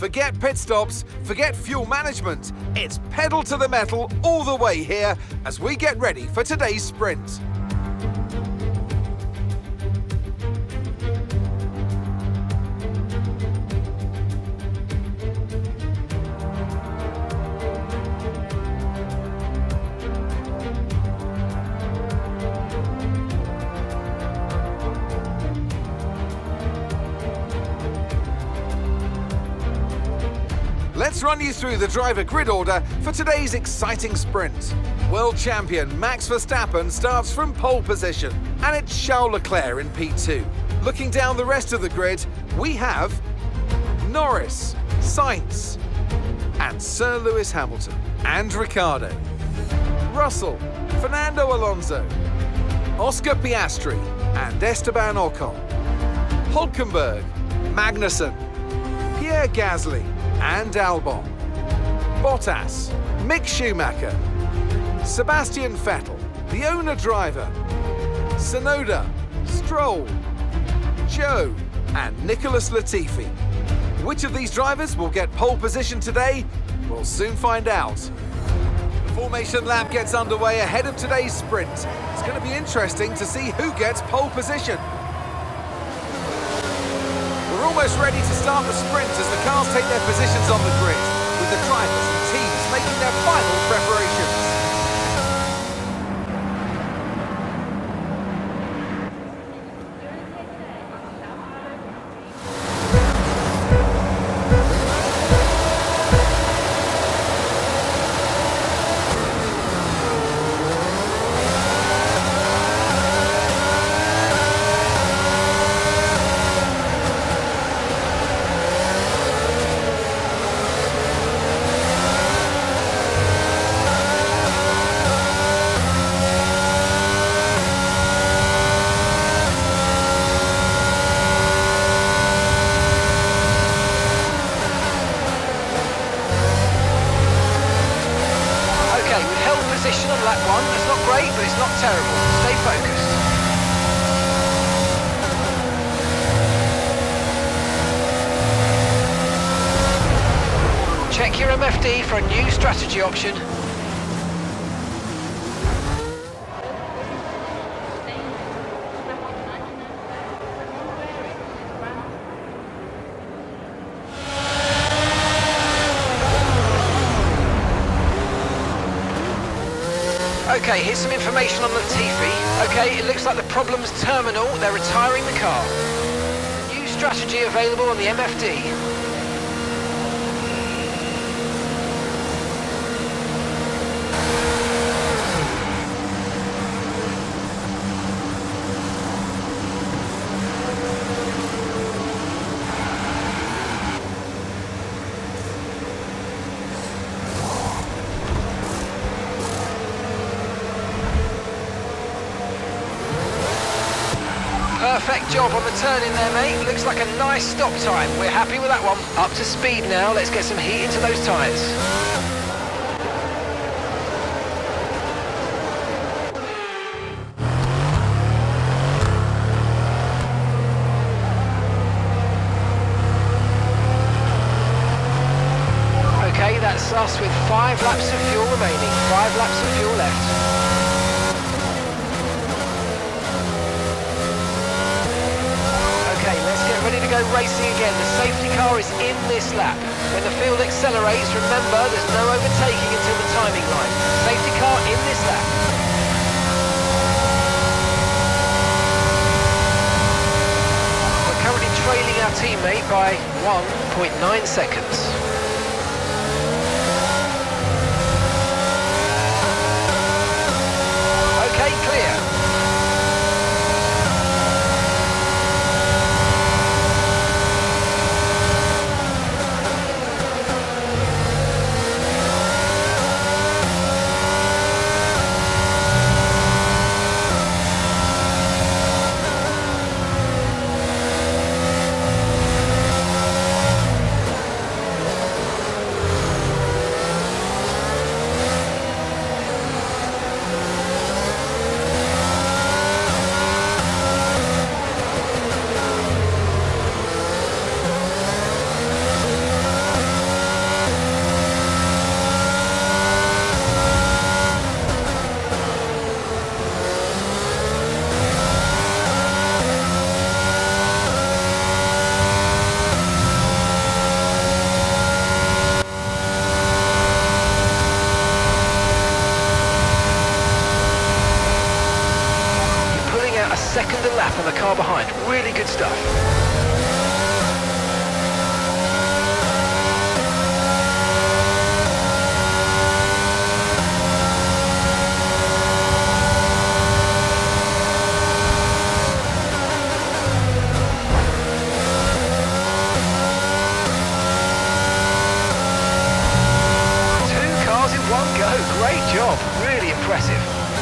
Forget pit stops, forget fuel management. It's pedal to the metal all the way here as we get ready for today's sprint. Let's run you through the driver grid order for today's exciting sprint. World champion Max Verstappen starts from pole position, and it's Charles Leclerc in P2. Looking down the rest of the grid, we have Norris, Sainz, and Sir Lewis Hamilton, and Ricciardo, Russell, Fernando Alonso, Oscar Piastri, and Esteban Ocon, Hülkenberg, Magnussen, Pierre Gasly, and Albon, Bottas, Mick Schumacher, Sebastian Vettel, the owner-driver, Tsunoda, Stroll, Zhou, and Nicholas Latifi. Which of these drivers will get pole position today? We'll soon find out. The formation lap gets underway ahead of today's sprint. It's going to be interesting to see who gets pole position. We're almost ready to start the sprint as the cars take their positions on the grid, with the drivers and teams making their final preparations. Position on lap 1, it's not great, but it's not terrible. Stay focused. Check your MFD for a new strategy option. Okay, here's some information on Latifi. Okay, it looks like the problem's terminal. They're retiring the car. New strategy available on the MFD. Perfect job on the turn in there, mate. Looks like a nice stop time. We're happy with that one. Up to speed now. Let's get some heat into those tyres. Okay, that's us with 5 laps of fuel remaining. 5 laps of fuel left. Ready to go racing again. The safety car is in this lap. When the field accelerates, remember there's no overtaking until the timing line. Safety car in this lap. We're currently trailing our teammate by 1.9 seconds. Okay, clear. good stuff. Great job, really impressive.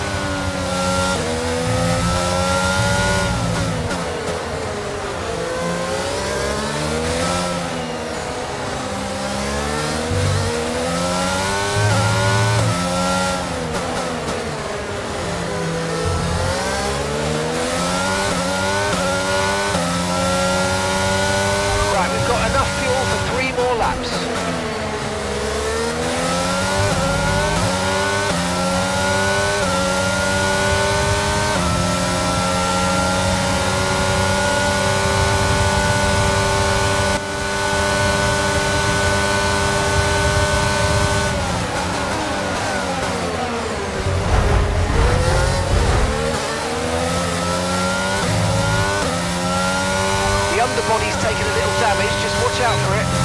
Right, we've got enough fuel for 3 more laps. Underbody's taken a little damage, just watch out for it.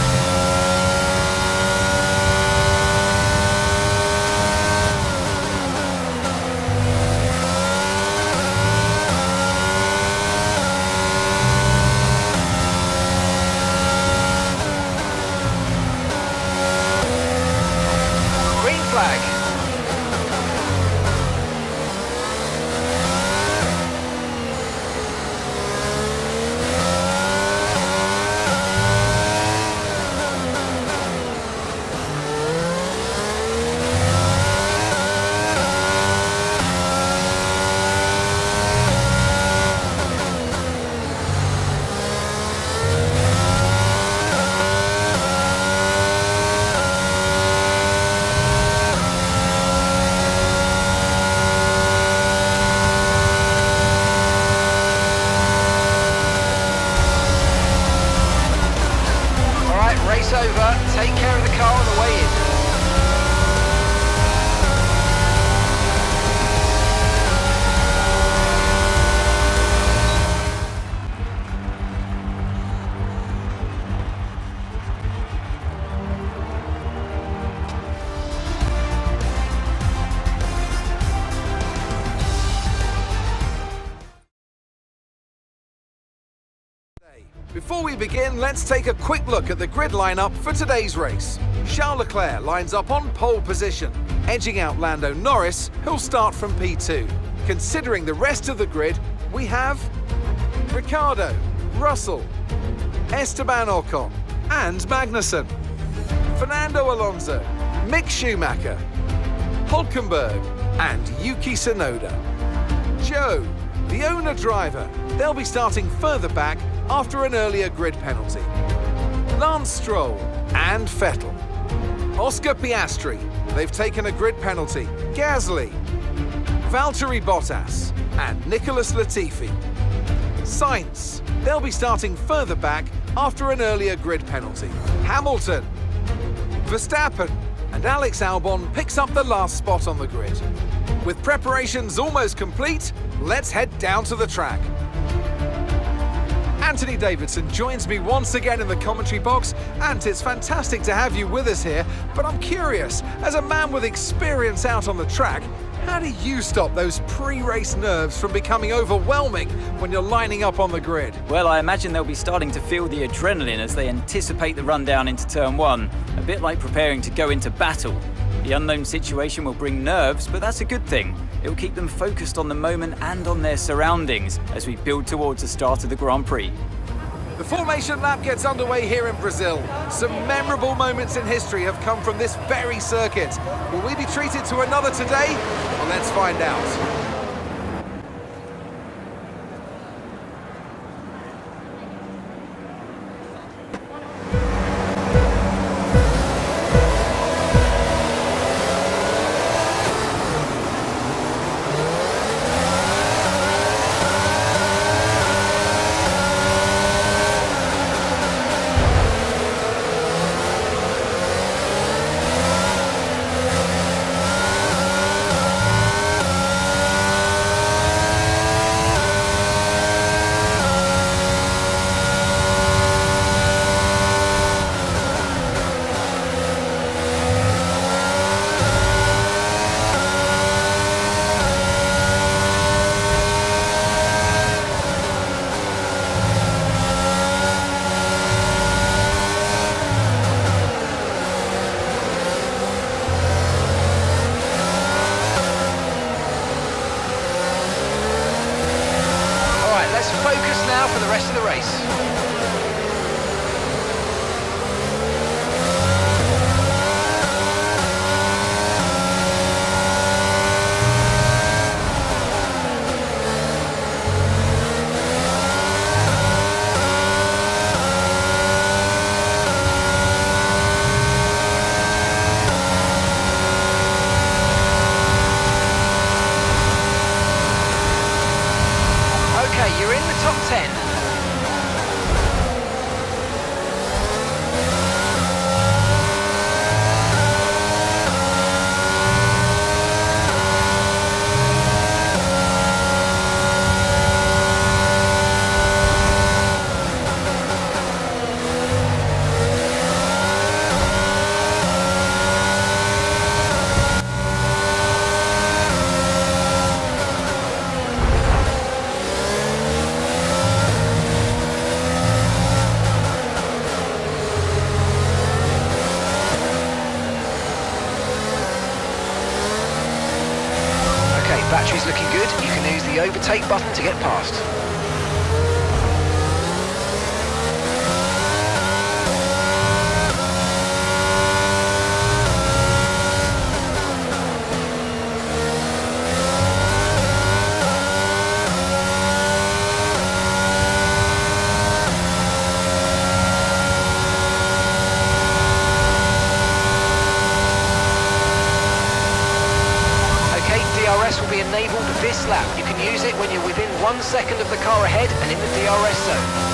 Green flag. Race over, take care of the car on the way in. Before we begin, let's take a quick look at the grid lineup for today's race. Charles Leclerc lines up on pole position, edging out Lando Norris, who'll start from P2. Considering the rest of the grid, we have Ricciardo, Russell, Esteban Ocon, and Magnussen, Fernando Alonso, Mick Schumacher, Hülkenberg, and Yuki Tsunoda. Joe, the owner driver, they'll be starting further back after an earlier grid penalty. Lance Stroll and Vettel. Oscar Piastri, they've taken a grid penalty. Gasly, Valtteri Bottas, and Nicholas Latifi. Sainz, they'll be starting further back after an earlier grid penalty. Hamilton, Verstappen, and Alex Albon picks up the last spot on the grid. With preparations almost complete, let's head down to the track. Anthony Davidson joins me once again in the commentary box. Ant, it's fantastic to have you with us here, but I'm curious, as a man with experience out on the track, how do you stop those pre-race nerves from becoming overwhelming when you're lining up on the grid? Well, I imagine they'll be starting to feel the adrenaline as they anticipate the run down into turn 1, a bit like preparing to go into battle. The unknown situation will bring nerves, but that's a good thing. It will keep them focused on the moment and on their surroundings as we build towards the start of the Grand Prix. The formation lap gets underway here in Brazil. Some memorable moments in history have come from this very circuit. Will we be treated to another today? Well, let's find out. rest of the race. You're in the top 10. Battery's looking good. You can use the overtake button to get past. DRS will be enabled this lap. You can use it when you're within 1 second of the car ahead and in the DRS zone.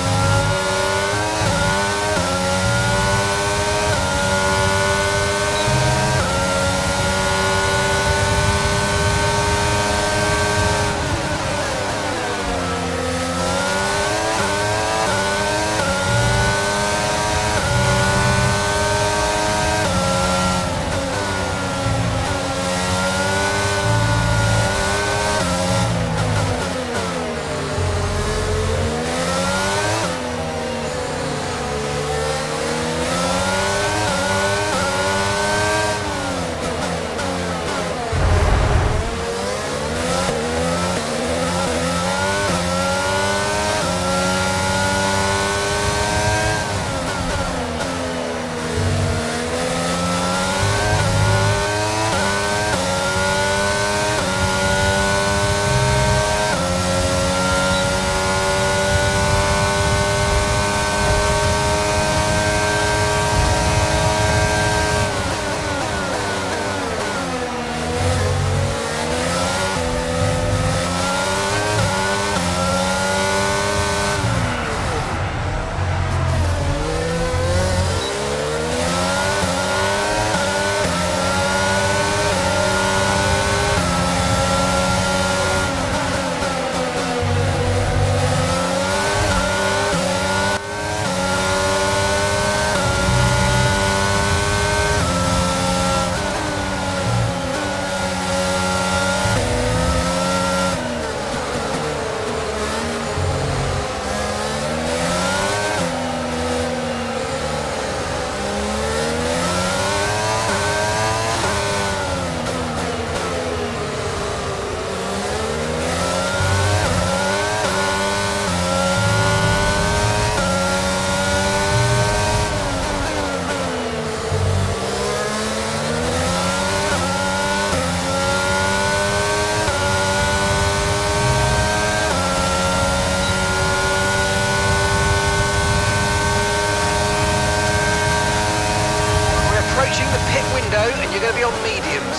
And you're going to be on mediums.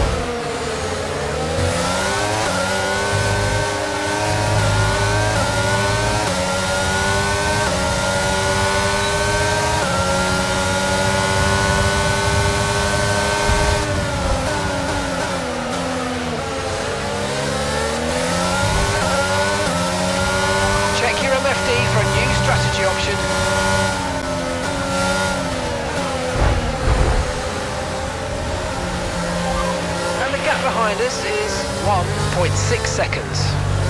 Check your MFD for a new strategy option. Behind us is 1.6 seconds.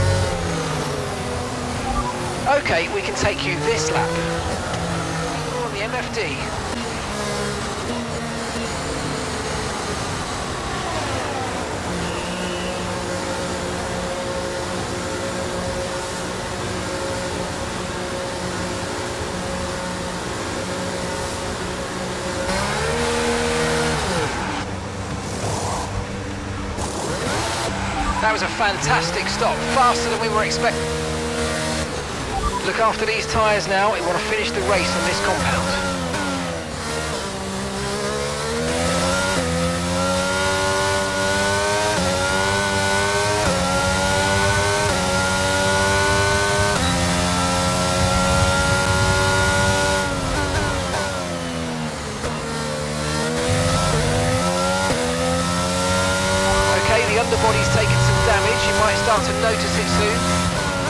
Okay, we can take you this lap. On the MFD. That was a fantastic stop, faster than we were expecting. Look after these tyres now, we want to finish the race on this compound. The underbody's taken some damage, you might start to notice it soon.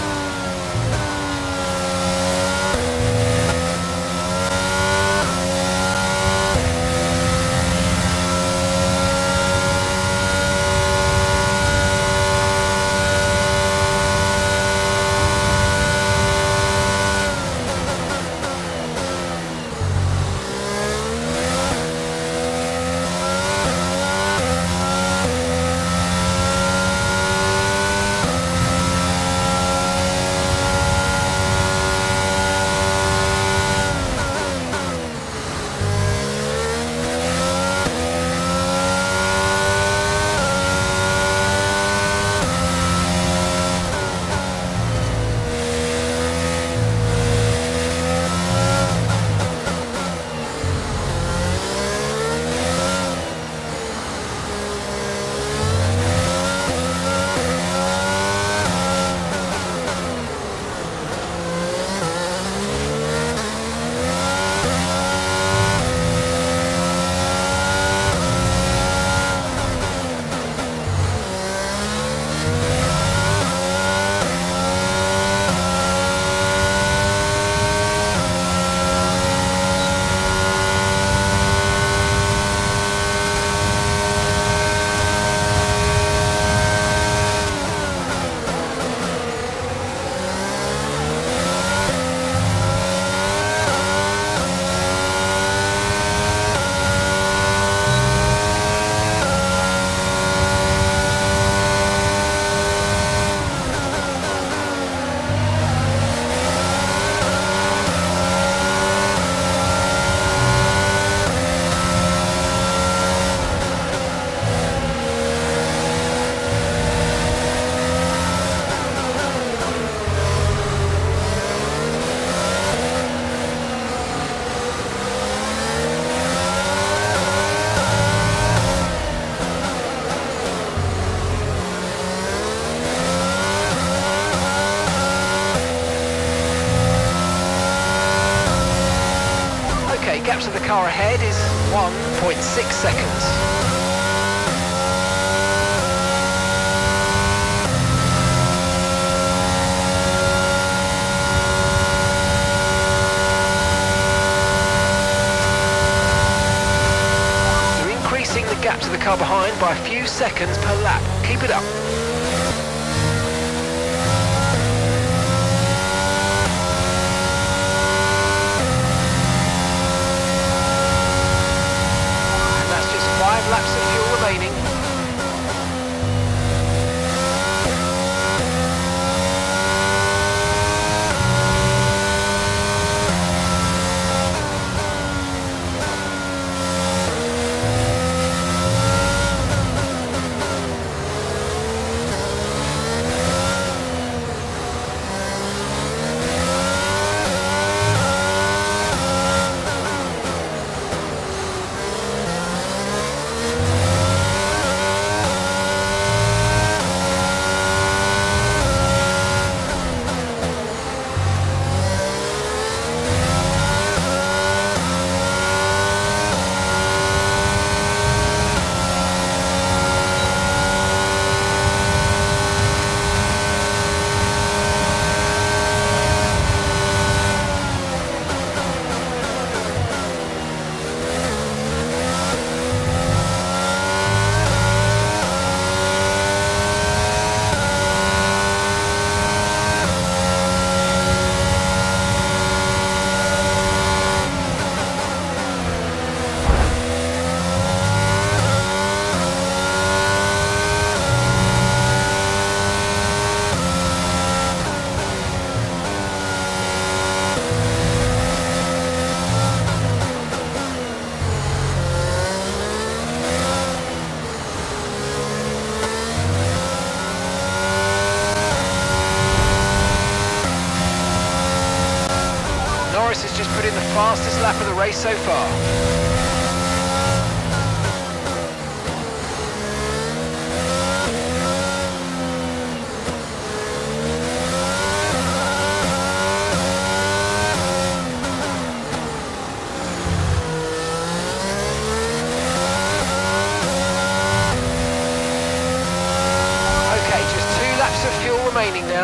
Gap to the car ahead is 1.6 seconds. You're increasing the gap to the car behind by a few seconds per lap. Keep it up. Laps of fuel remaining. Norris has just put in the fastest lap of the race so far. Remaining now.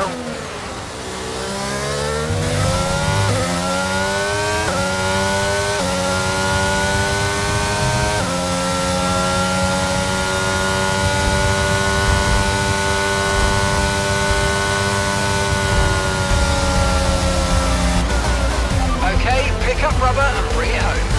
Okay, pick up rubber and bring it home.